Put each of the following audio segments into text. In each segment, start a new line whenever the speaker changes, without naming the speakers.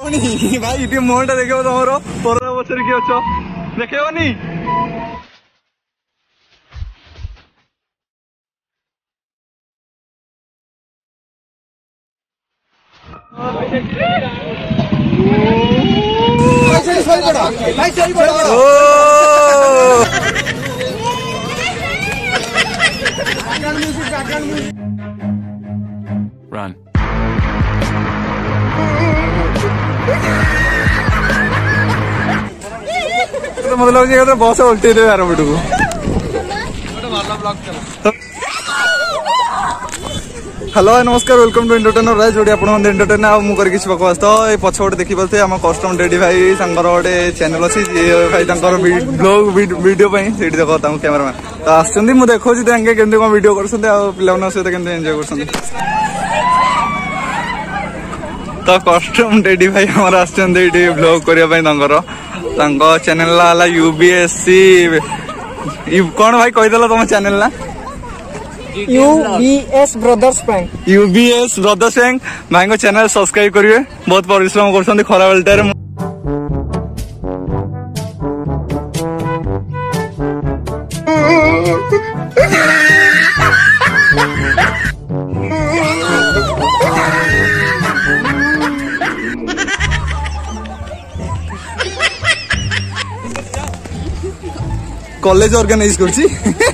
भाई ये मुहटा देखो तुम कोरोना बचर किए अच देखेबनी
Run.
तो मतलब बस उल्टे दे यार बेटू हेलो नमस्कार वेलकम टू एंटरटेनर राइज जोड़ी आप एंटरटेन मुझे किसी बकवास तो ये पछपटे देखिपे आम कस्टम डेडी भाई गोटे चैनल अच्छी भाई ब्लॉग वीडियो से देख कैमेरामैन तो आसुँच मुझे देखा कमी कौन वीडियो कर सहित के एंजॉय कर तो कस्टम डेडी भाई आमर आसुँच ब्लॉग करने चैनल यूबीएससी कौन भाई कहीदेल तुम चैनल ना
UBS brothers bank
UBS brothers bank भाई को चैनल सब्सक्राइब करिए बहुत परिश्रम कर खरा बेलटार कॉलेज ऑर्गेनाइज करछि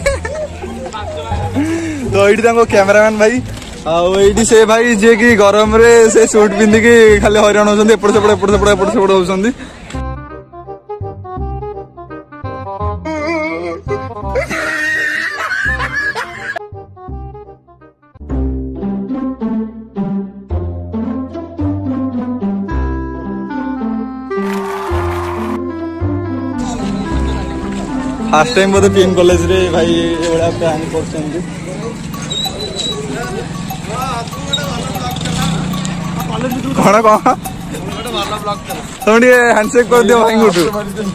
तो ये कैमरामैन भाई आईटी से भाई जे कि गरम रे से सूट पिंधिकी खाली हईराण होती एपट सेपट होती फास्ट टाइम बोधे पीएम कॉलेज रे भाई एवढा प्लान कर कौन कौन तुम हैंडसेक कर दियो भाई उठू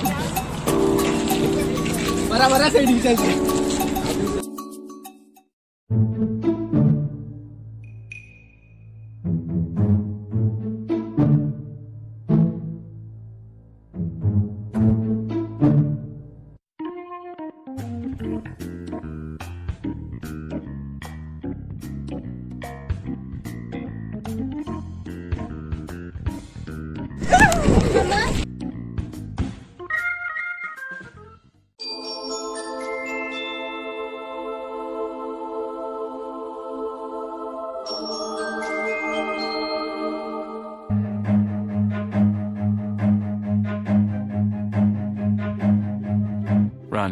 Run.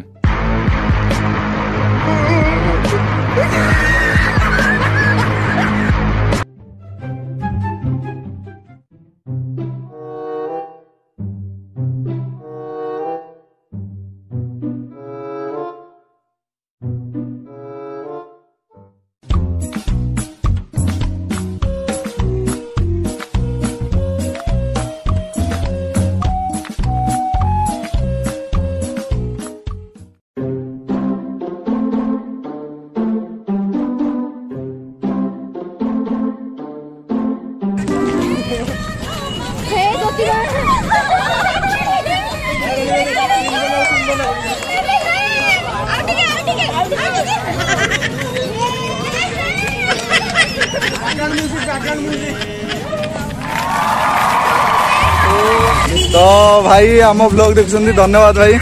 तो भाई आम ब्लॉग देखुं धन्यवाद भाई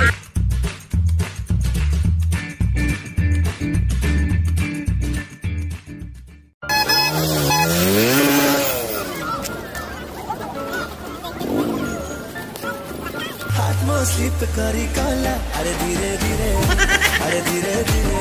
स्लिप करी काला अरे धीरे धीरे अरे धीरे धीरे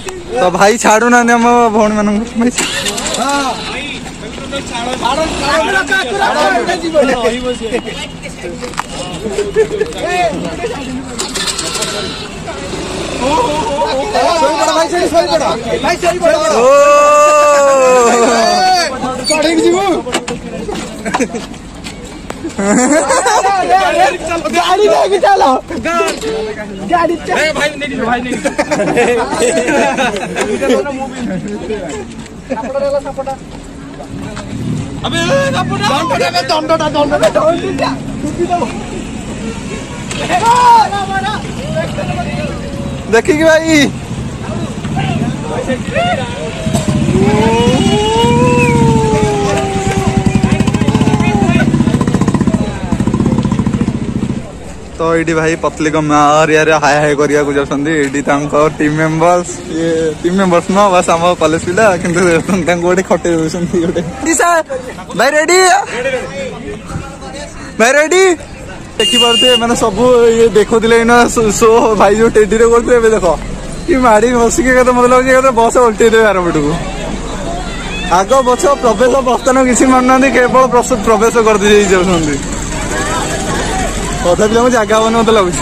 तो भाई छाड़ू ना आम भौणी मान
गाड़ी लेके चलो गाड़ी भाई नहीं
देखिए भाई तो ये भाई पतली को एरिया हाय हाय करिया को जासंदी एडी तांको टीम मेंबर्स ये टीम मेंबर्स न बस हम कॉलेज पिला किंतु तांको गोटे खटे होसंती गोटे सर भाई रेडी देखि परते माने सब ये देखुले ना सो भाई जो टेडी रे करते एबे देखो कि माड़ी बसी के तो मतलब जे बस उल्टी दे यार बटू आग बछ प्रवेश बर्तन किसी मानना केवल प्रवेश कर दी जाउछंदी अधा पिला जगह बने मत लगुच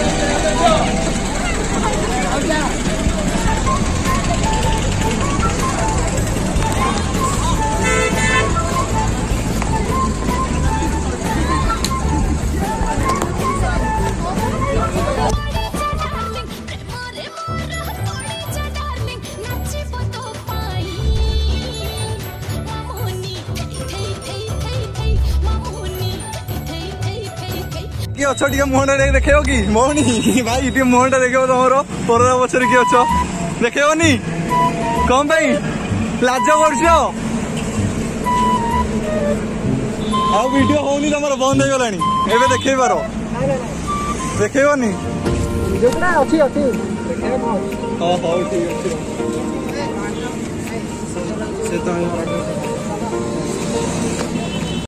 अच्छा मुहटा देखो कि मौनी भाई टे मुहटा देख तुम परा पचर किए अच देखनी कौन भाई लाज करडियो होनी तुम बंद हो गलानी एवं देखे पार देखनी हाँ हौ ठीक अच्छे